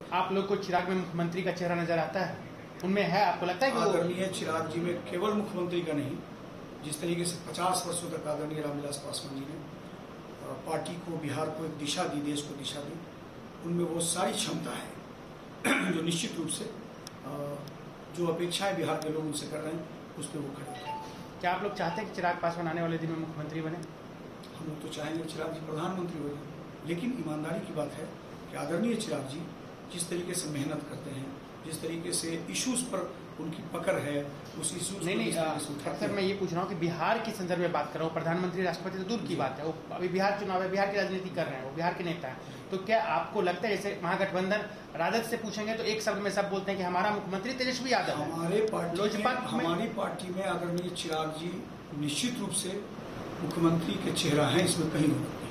आप लोग को चिराग में मुख्यमंत्री का चेहरा नजर आता है, उनमें है, आपको लगता है कि आदरणीय चिराग जी में केवल मुख्यमंत्री का नहीं, जिस तरीके से 50 वर्षों तक आदरणीय रामविलास पासवान जी ने पार्टी को, बिहार को एक दिशा दी, देश को दिशा दी, उनमें वो सारी क्षमता है जो निश्चित रूप से जो अपेक्षाएं बिहार के लोग उनसे कर रहे हैं उस पर वो खड़े हैं। क्या आप लोग चाहते हैं कि चिराग पासवान आने वाले दिन में मुख्यमंत्री बने? हम लोग तो चाहेंगे चिराग जी प्रधानमंत्री हो जाए, लेकिन ईमानदारी की बात है कि आदरणीय चिराग जी जिस तरीके से मेहनत करते हैं, जिस तरीके से इश्यूज पर उनकी पकड़ है, उस इश्यूज नहीं, अक्सर मैं ये पूछ रहा हूँ कि बिहार के संदर्भ में बात कर रहा हूँ, प्रधानमंत्री राष्ट्रपति तो दूर की बात है, वो अभी बिहार चुनाव है, बिहार की राजनीति कर रहे हैं, वो बिहार के नेता हैं, तो क्या आपको लगता है जैसे महागठबंधन राजद से पूछेंगे तो एक शब्द में सब बोलते हैं कि हमारा मुख्यमंत्री तेजस्वी यादव है, हमारी पार्टी में आदरणीय चिराग जी निश्चित रूप से मुख्यमंत्री के चेहरा है, इसमें कहीं नहीं।